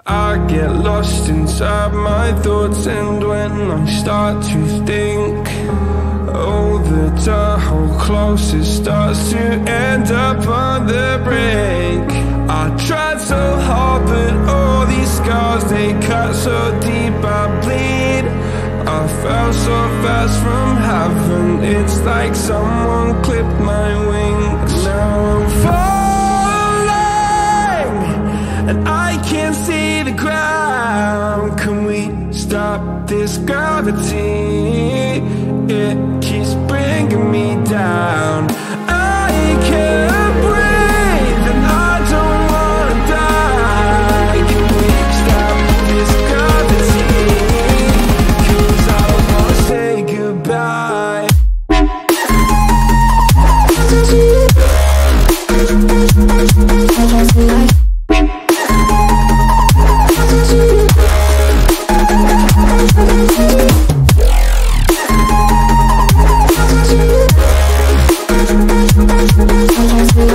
I get lost inside my thoughts, and when I start to think, oh, the Tahoe closest starts to end up on the brink. I tried so hard, but all these scars, they cut so deep I bleed. I fell so fast from heaven, it's like someone clipped my wings. Now I'm falling, and I can't see the ground. Can we stop this gravity? It keeps bringing me down. I can't breathe, and I don't wanna die. Can we stop this gravity? 'Cause I don't wanna say goodbye. I